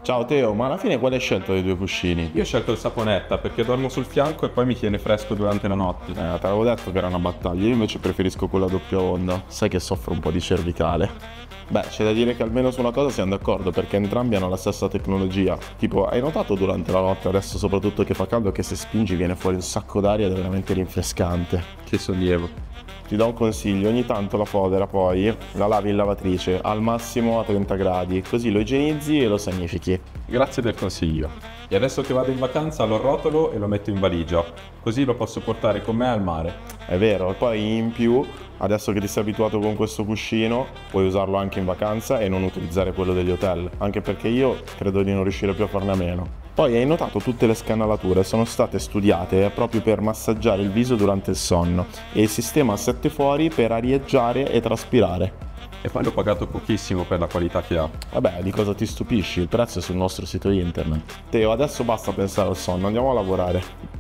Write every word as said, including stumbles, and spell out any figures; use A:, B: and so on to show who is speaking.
A: Ciao Teo, ma alla fine quale hai scelto dei due cuscini?
B: Io ho scelto il saponetta perché dormo sul fianco e poi mi tiene fresco durante la notte.
A: Eh, te l'avevo detto che era una battaglia, io invece preferisco quella a doppia onda. Sai che soffro un po' di cervicale. Beh, c'è da dire che almeno su una cosa siamo d'accordo, perché entrambi hanno la stessa tecnologia. Tipo, hai notato durante la notte, adesso soprattutto che fa caldo, che se spingi viene fuori un sacco d'aria ed è veramente rinfrescante.
B: Che sollievo.
A: Ti do un consiglio, ogni tanto la fodera poi la lavi in lavatrice, al massimo a trenta gradi, così lo igienizzi e lo sanifichi.
B: Grazie del consiglio. E adesso che vado in vacanza lo rotolo e lo metto in valigia, così lo posso portare con me al mare.
A: È vero, e poi in più, adesso che ti sei abituato con questo cuscino, puoi usarlo anche in vacanza e non utilizzare quello degli hotel, anche perché io credo di non riuscire più a farne a meno. Poi hai notato tutte le scannalature sono state studiate proprio per massaggiare il viso durante il sonno e il sistema a sette fuori per arieggiare e traspirare.
B: E poi l'ho pagato pochissimo per la qualità che ha.
A: Vabbè, di cosa ti stupisci? Il prezzo è sul nostro sito internet. Teo, adesso basta pensare al sonno, andiamo a lavorare.